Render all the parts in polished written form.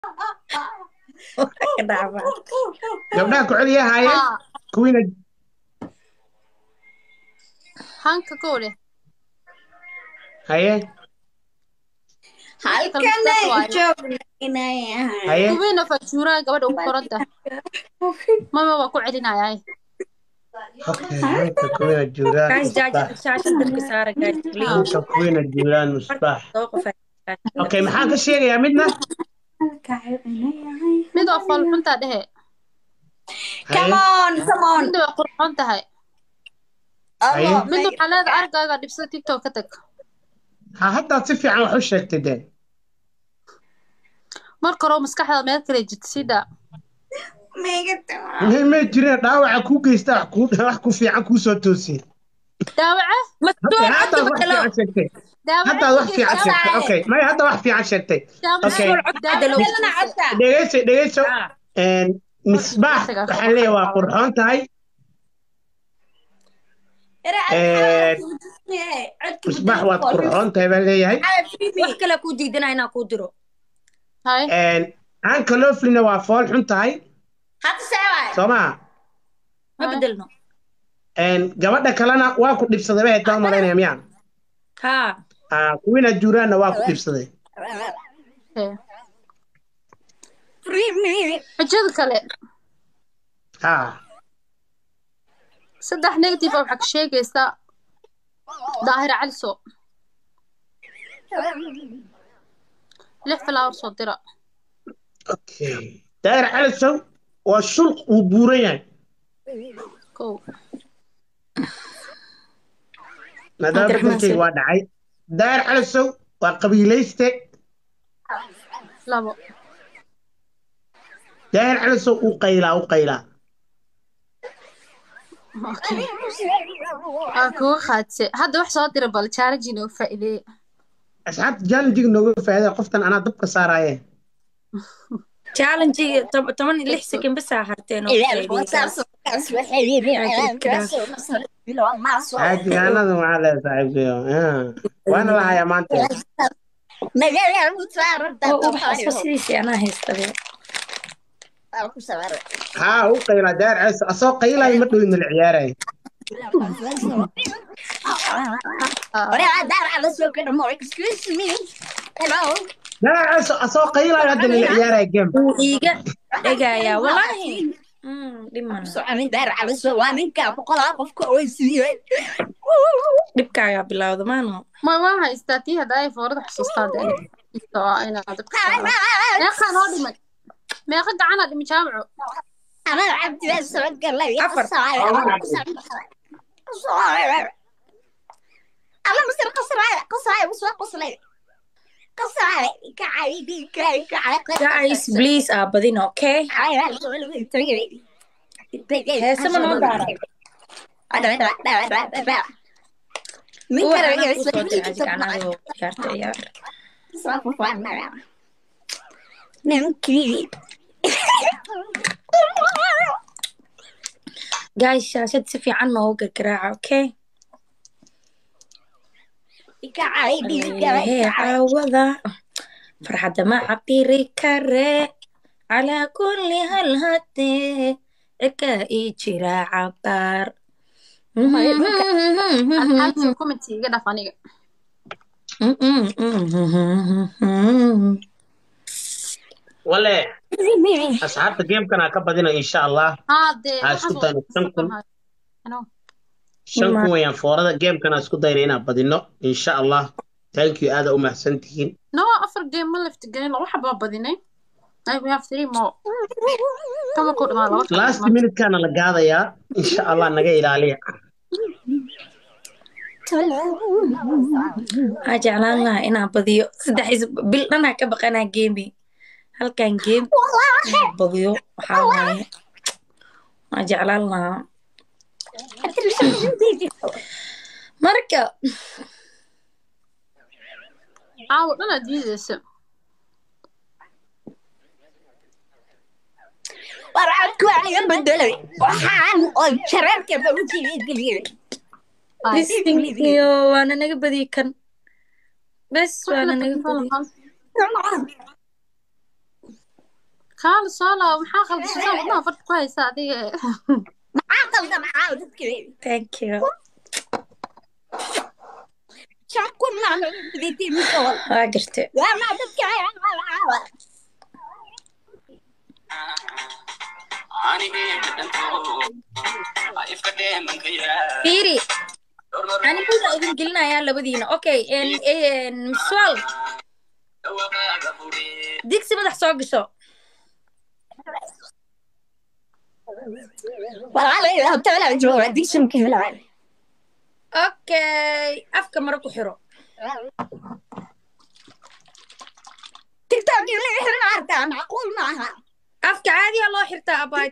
gabdhaha ku celiya haayeen ها kuwiina هانك كوله haye halkanay joognay haye كوينة فجورة قبل وقرنته ما وقعدنا ياي okay hanka kuwiina juuraan guys musbax shaashad dabka saara guys please hanka kuwiina juuraan musbax soo qofa okay maxaan ka sheegayaa midna ميدو أفضل حنتا ده come haye on ميدو قرحان تهاي haye ميدو حالات أرجع قاعد بس تيك توك كتك ha haddaad si fiican wax u sheegtay dee مركرو مسكحة ما يذكر جتسيدا ma jireen dhaawaca kuu geysta wax ku fiican kuu soo toosiyey داوعة okay haddaad wax fiican sheegtay haddaad wax fiican sheegtay okay maya hadda wax fiican sheegtay okay dhegeyso misbaax waxaan leeyahay waa qurxoon tahay misbaax waad qurxoon tahay baan leeyahay wax kale ku diidana inaan ku diro هاي aanka looflina waa fool xun tahay soo maha ma bedelno gabadha kalena waa ku dhibsaday bay taa malaynaya miyaan haa kuwiina juuraanna waa ku dhibsaday حجد كله ha صدق نيجاتيف أو حق شيء كيستا ظاهر على سوق لف فلاور صدرة okay daahir calisow waa shulq uu buuran yahay كو maadaama bedelkayga waa dhacay daahir calisow waa qabiilayste لابو daahir calisow u qaylaa اوكي اكو خاتسي هذا واحد صادر بالتشارجين وفائده asxaabta jallenjiga nooga faa'iida qoftan anaa dabka saaraaye challenge 16 second bas harteen jigaanada maxaa leedahay saaxiibkayo waana la hayaa maanta sidiisii anaa haystade haa u qaylaa daahir calisow asoo qaylaayo ma dhowin la ciyaarayo daahir calisow asoo qaylaayo hadda la ciyaarayo game wuu iiga dhegayaa walaahi dhiman dhibkaagaa bilowda maano ما استاتي هذا فورد حسوستا ده انا دبك يا خان هودي ما يقد عنا دم جامعو guys please badin okay heese ma noo daaray guys shaashad si fiican noogu gargaraaca okay caawada farxadda ma cabiri kare calaa kulli hal hadee cirka ii jira cabaar الحاجة كومنتي كده فانية wale asxaabta gamekana ka badina insha allah هذا isku dayno 5 kun wayaan foorada gamekana isku dayna inaan badino insha allah thank you aada u mahadsantihiin No, after game ما left game لو حبة بديني we have 3 more كم كود ما لو last minute kana la gaadayaa insha allah naga ilaaliya waxaa jeclaan lahaa inaan badiyo 3 bil dhanaa ka baqanaa geemi halkan game inaan badiyo waxaa waaye waxaa jeclaan lahaa marka عاود أنا ديزس listinkio waana naga badiyi kan bes waana naga badiyi كان صالة ومحا خلد سوسان ما فرت كويس هذه thank you قرتي فيري أنا كل إذن قلنا يا لبدينا أوكي إن سؤال ديك سبب حسوق شو والله طلع جوا ديك سمك هلا أوكي أفكر مركو حرو تيك توك اللي إحنا عارفة معقول معها أفكر عادي الله حرتا أباي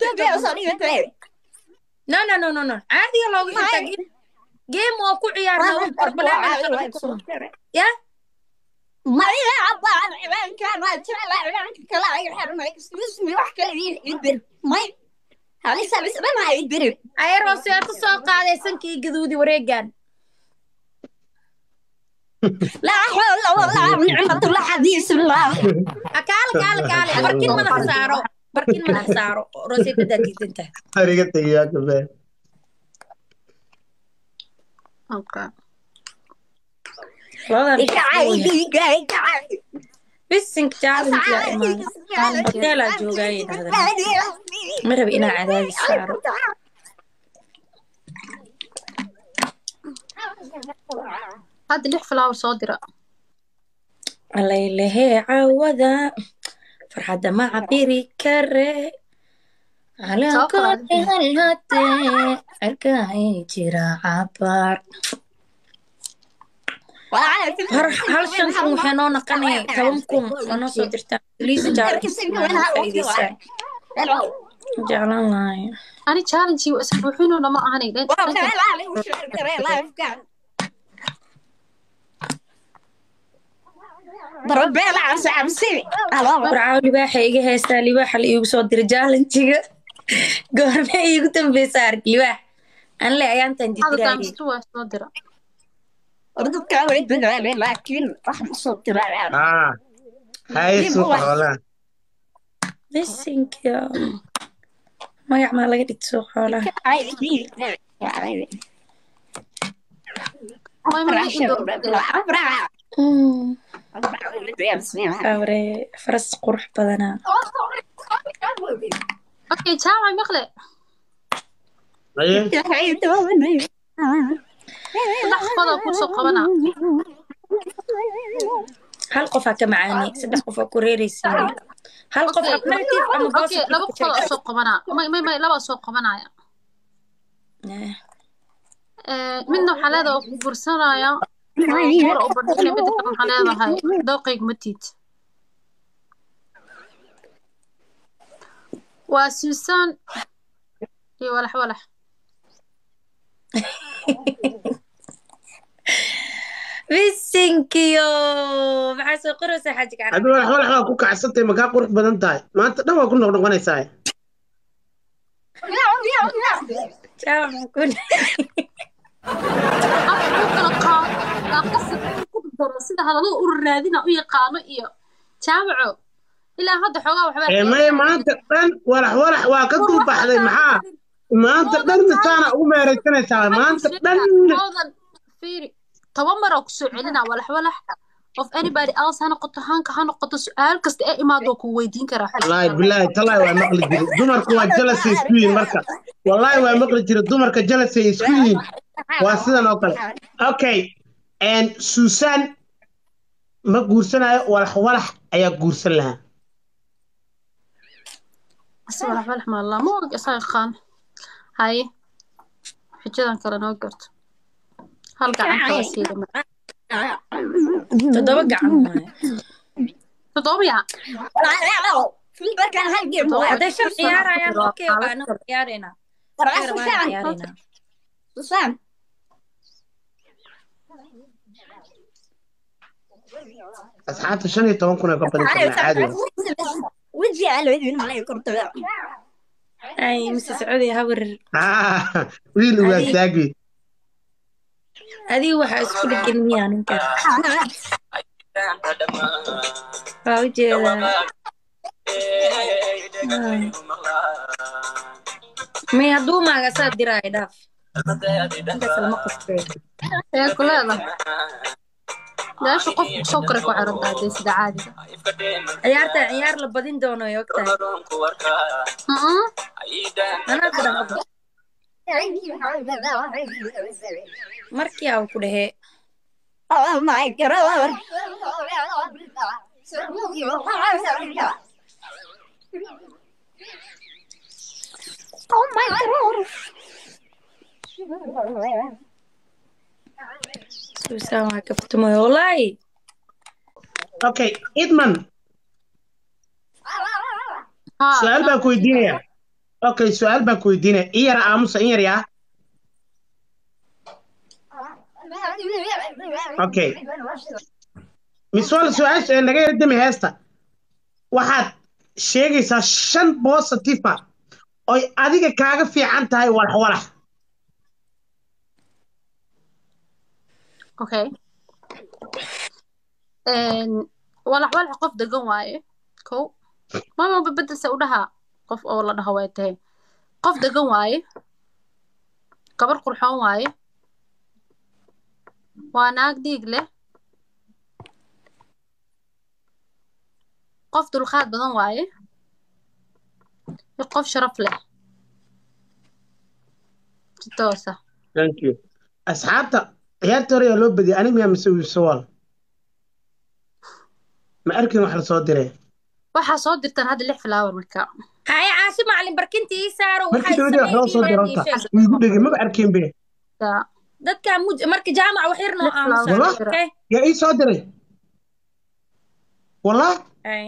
no عادي الله حرتا جيم وكو عيارنا يا ما يلعب على كان ما تلعب كلا يحرم ما يسمي واحد كلا يدبر ما هذه سبب ما يدبر أي روسي أتصل قاعدة سنكي جذودي وريجان لا حول ولا نعمة الله حديث الله كال بركين من حسارو روسي بدأتي انت أريد يا كبير اوكي بس انك تعرف يا إيمان لا جوجاين هذا مرة بينا عذاب السعر هذا اللي فلاور صادرة الله يلهي عوضا فرحة مع بيري كري على كل هالهاتي أركاي جرا عبار هل شنكم وحنونا قني كلامكم ونصو درتا ليس جارك جعل الله أنا تشالنجي وأسبوعين ولا ما أهني لين بربي لا سامسي برعاو libaaxa iga heystaa libaaxa la iigu soo diray challenge-ga goorma iigu dambaysa ark libaax aan le ayaantan diraayay ردك وعيد بالعلي لكن راح نصوت العلي هاي سوق ولا بسنك يا ما يعمل لك تسوق ولا أوري فرس قرح بدنا أوكي تاوي مخلي هل قفك معاني صدق قفك كوريريسي هل قفك مرتب أما باص لا بقفل سوق بنا ما لا سوق بنا منه حالة فرصنا يا مرة أوبرتلي بدك حالة هاي دقيق متيت وسوسان ولح بسنكيو maxaa soo qoraysaa xajiga عبد الله ولا ku kacsatay ma ka qurux badan tahay maanta dhan waa ku noqonaysaa jaa kun sida hadalada u raadina u yaqaano iyo jaamaco ilaa hadda xoogaa waxba may maanta dhan walax waa ka dul baxday maxaa maanta dhan misaana ugu meeraysanaysaa maanta dhan fiiri toban mar oo ku soo celina walax of anybody else hana qoto su'aal kasta ee imaado ku weydiin karaa wallahi billahi talaahi waa maqli jiray dumarku waa jealousy isku yihiin marka wallahi waa maqli jiray dumarka jealousy isku yihiin waa sidan oo kale okay and Susan ma guursanayo walax ayaa guursan lahaa walax ma Allah ma og isay qaan hay xijadan kale noo garto hal gacan kala siida تضرب قعم تضرب يا في بركان هالجيم هذا شو خيارة يا أوكي وأنا خيارنا سوسان أصحاب الشني طبعا كنا قبل عادي وجي على وجهي ما يكرت أي مس سعودي هور ويل واتاقي هذه واحد اسكول الجنيان انت فاوجي مي هدو ما قصاد دراي داف انت سلمك كفاية هي كلها ليش قف سكرك وعرض هذه سيدة عادي عيارتا عيار لبدين دونو يوقتها أنا كده هبا مركي أو كده هي Oh my god. Oh my god. سوسا ما كفتمو والله okay idman su'aal baan ku weydiinaya okay su'aal baan ku weydiinaya in yar aamusa in yar yaa okay miswal su'aasha ee naga yardami heesta waxaad sheegaysaa 5 positive ah oy adiga kaaga fiican tahay walax okay walax qof degan waaye ko mama babadal sawdaha qof oo la dhaho way tahay qof degan waaye gabar qurxoon waaye waa naag dhiig leh qof dulqaad badan waaye qof sharaf leh toosa thank you asxaabta ciyaarta hore loo badiyay aniga miyaa mise wiilsawal ma arkin wax la soo diray waxaa soo dirtan hadda 6 flower marka هاي عاصم معلم بركنتي يسارو markii dawladda wax loo soo diray horta wiigu dhegay maba arkin be dadka marka jaamac waxir noo والله يا ايه صادري والله اي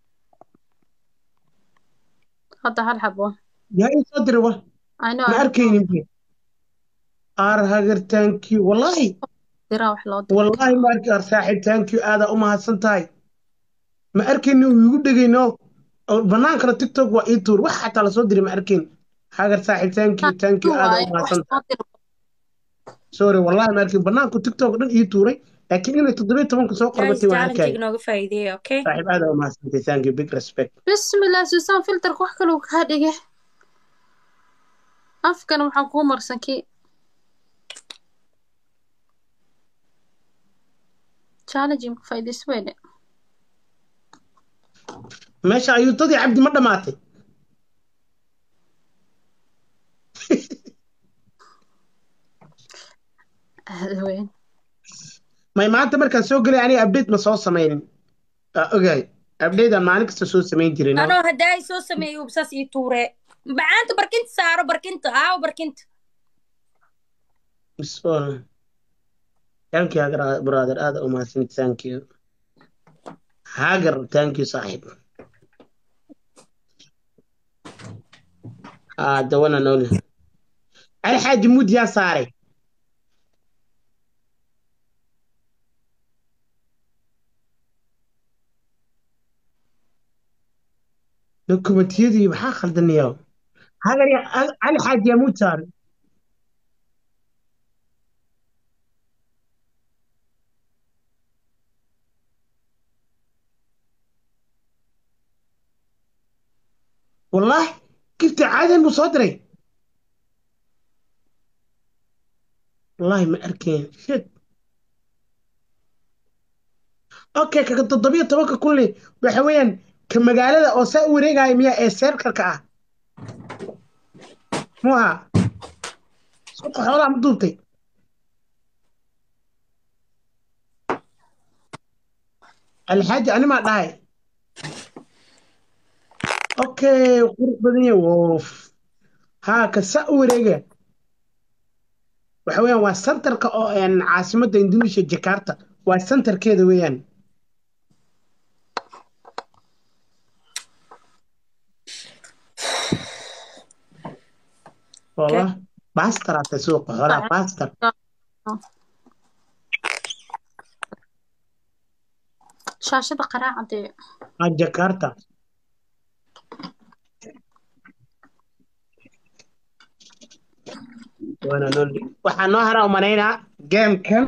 هذا هالحبه يا ايه صادري والله I know ما اركين بي هاجر تانكي والله دراوح لو والله ما اركي صاحب تانكي هذا امها سنتاي ما اركين ويغو دغينو بنانك تيك توك وا اي تور wax xataa la soo diray ma arkin هاجر صاحب تانكي هذا امها سنتاي sorry والله ما اركي بنانك تيك توك دن اي توري لكن انه 17 soo qorbatay waan arkay nooga faa'iideeyo okay صاحب هذا امها سنتاي thank you big respect بسم الله سوسان فلتر wax kale uu ka dhigay afkan waxaan ku marsankii challenge ku faa'iideys weyne meesha ayuutadii cabdi ma dhamaatay weyn may maanta markaan soo galay aniga update ma soo samaynin ogaay update aan maalin kasta soo samayn jiray anoo haday soo sameeyo ubsas ii tuure bacaanta barkinta saaro barkinta barkinta thank you Hagar brother aad u mahadsan thank you Hagar thank you saaxiib dawana nool alxaaji mud yaa saaray dokumentiyadii maxaa khaldanayaa Hagar ya alxaaji yaa mud saaray والله كيف عادي المصادرة والله ما أركين شد أوكي كنت الطبيعة توقع كله بحوين كمجالة أو سأو رجع مية السيركل كأ موها سوق حوالي عم دوتي الحاجة أنا ما داي اوكي قرب بدني ووف ها كسأو رجع وحويان والسنتر كأن عاصمة إندونيسيا جاكرتا والسنتر كده ويان والله باستر على السوق ولا باستر شاشة قراءة دي جاكرتا وانا نولي waxaan noo haraa umanaynaa gamekan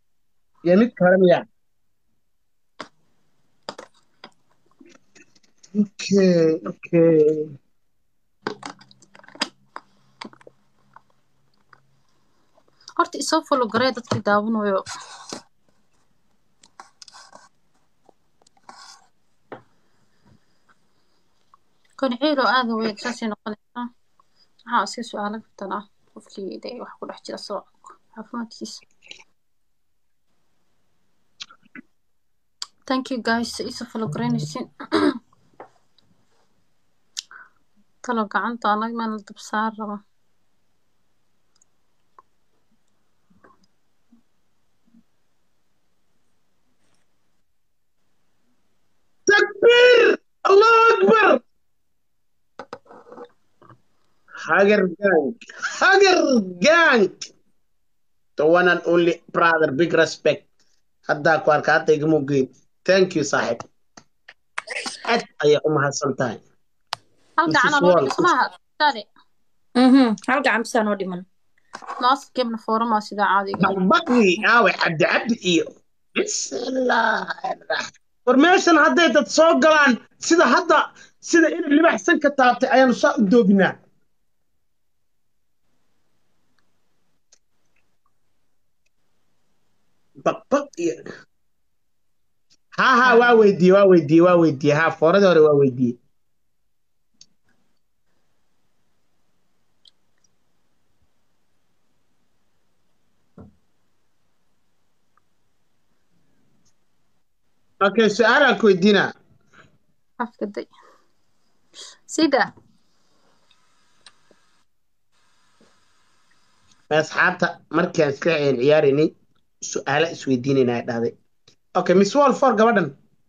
iyo mid hore miya Okay. horta isoo follow garee dadkii daawanayo كون حيلو هذا وين ساسي نقلنا ها اسكي سؤالك ترى qofkii day wax ku dhex jira soo caafimaadkiisa thank you guys isa follow garanaysin talo gacanta anag maan dab saar raba takbir Allahu Akbar Hager gang the one and only brother big respect hadda ku arka hadda igama geyn thank you saaxib aad ayaa u mahadsantahay hal gacan oo dhismaha tani hal gacan bisaan oo dhiman naas kibna foorama sida caadiga baqi aawe cabdi iyo bismillah formation hadday dad soo galaan sida in libaxsan ka taabtay ayaanu soo doobinaa baq iyo ha waa weydiiyey ha foorada hore waa weydiiyey okay su'aalaan ku weydiinaa afkaday sida asxaabta markaan iska ciyaaraynay su'aala isweydiinayna ay dhahday okay miss wall for gabadhan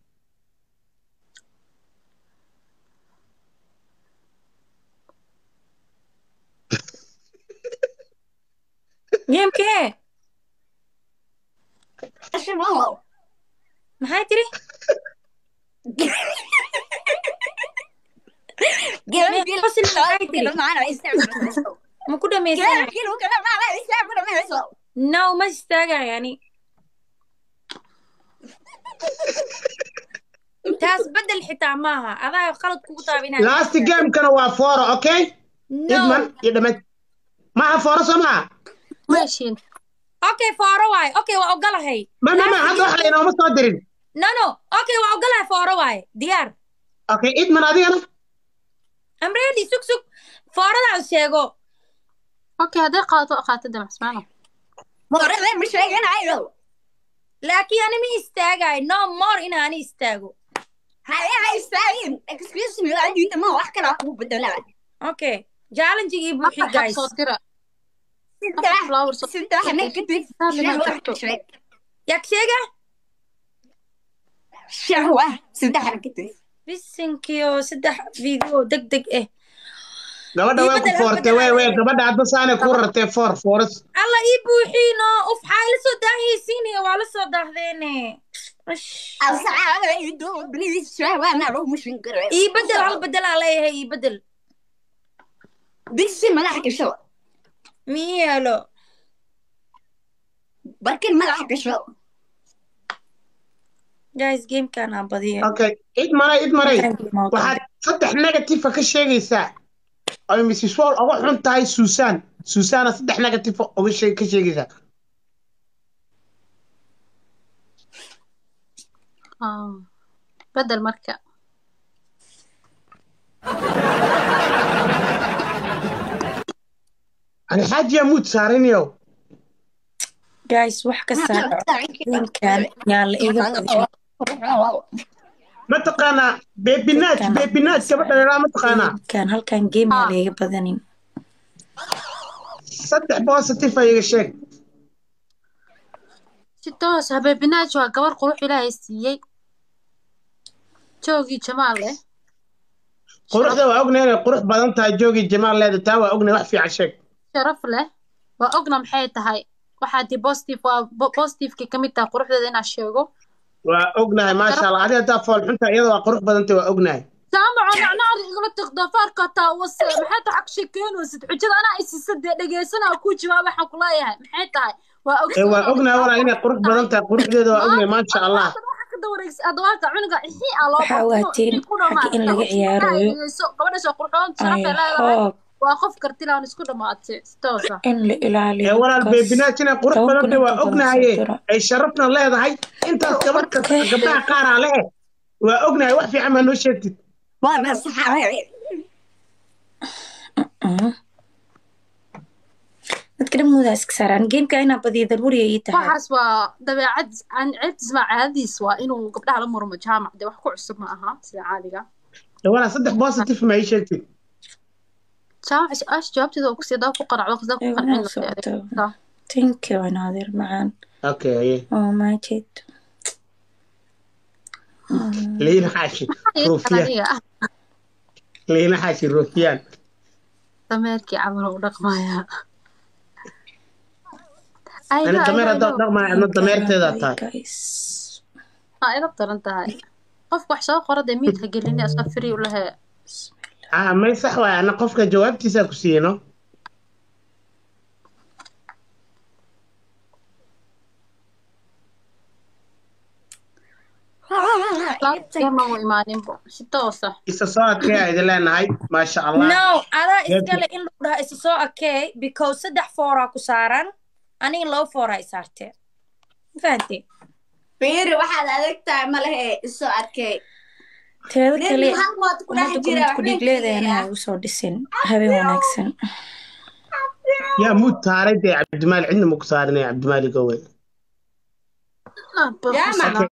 gamekee maxay tiri ma ku dhamaysan no ma istaagay yani taas bedel xitaa maaha adaa qalad kugu taabinaa last game kana waa fooro okay idman iyo dhamad maaha fooro soo maaha meeshin okay fooro waay okay waa ogolahay ma hadda wax laynooma soo dirin no okay waa ogolahay fooro waay diyaar okay idman adigana I'm ready sug fooradaas sheego okay hadday qaato damacsmaano moorada ma sheeganayo laakiin ani ma istaagay no more inaani istaago ha istaagin excuse me adinta ma wax kala ku bedelaa okay challenge-gii buuxi guys soo dira sinta hana kadib yak sheega shahwa sinta hana kadib bisinkiyo saddex video degdeg gabadha way ku foortay way gabadha hadda saane ku rartay foras alla ii buuxiino uf xayla soo daahaysiinaya waa la soo daahdeene asxaabta idu please shahwa na ruux mushin garay ii bedel hal bedel aa leeyahay ii bedel bisi madax gasho miyelo barkin madax gasho guys game kan aan badiyo okay id maray waxaad saddex negative ka sheegaysaa ay Mrs. Wall ugu xun tahay Susan saddex negative ugu ka sheegaysaa بدل marka ani xaajiya mood saarinayo guys wax ka saar kan yaa la iga ma taqaana baby nut gabadha ma taqaana kan halkan game yaa la iga badanin saddex positive ay iga sheeg si toos ah baby nut waa gabar qurux Ilaahay siiyay joogi jamaal leh quruxda waa ognahay qurux badan tahay joogi jamaal leedahay taa waa ognahay wax fiican sheeg sharaf leh waa ogna maxay tahay waxaa di positive ka kamid tahay quruxdeeda inaa sheego waa ognahay maasha Allah adiga taa fool xunta iyadoo waa qurux badan tahay waa ognahay saamaco nacnaar igala taqdo farka taa wase maxay tahay xaq sheekeenaysid xujada anaa isisade dhageysana ku jawaab waxaan ku leeyahay maxay tahay waa ognahay wala inay qurux badan tahay quruxdeeda waa ognahay maasha Allah دوريكس أدوات عنق حي على حاواتين حق إن لقى عياروي قبل شو قرحون شرف أي لا هوب وأخف كرتيلا ونسكت ما توصل إن لإلالي ولا البيبيناتنا قرح بدل وأقنا هي أي شرفنا الله هذا هاي أنت كبرت قبلها قار عليه وأقنا وقفي عمل نشتت وانا صحابي dadka moodaa iska saaraan geemka inaa badiyo daruuri ay tahay waxaas waa dabeecad aan ceeb isma caadiis waa inuu gabdhaha la murmo jaamac de wax ku cusub ma aha sida caadiga ولا صدق بوزيتيف ما يشتت jaamac ash jawaabteeda oo ku sii daaw ku qaracdo qasda ku qancin thank you another معان اوكي oh my god لين حاشي روفيان لين حاشي روفيان dameerkii camal u dhaqmaya أنا دمير رقم أنا دميرتها تاي guys إذا بطلنتها قف وحشة قرد ميت هجلني أسافري ولا هي ما يصح أنا قفك جوابتي ساكسينو لا كما هو إيمانين بو شتوصة إستاذ كي إذا لنا هاي ما شاء الله no أنا إسكال إن لو ده so okay because صدق فورا كسارن أنا لو فورا إسارتي فهمتي فيري واحد أدكتا ماله إسو أركي teeda kale hal mood ku dhex umada jira ku dhigleedeena ay usoo dhisin habeen wanaagsan يا مو تاريخ عبد المال عندنا مكسارنا عبد المالك قوي يا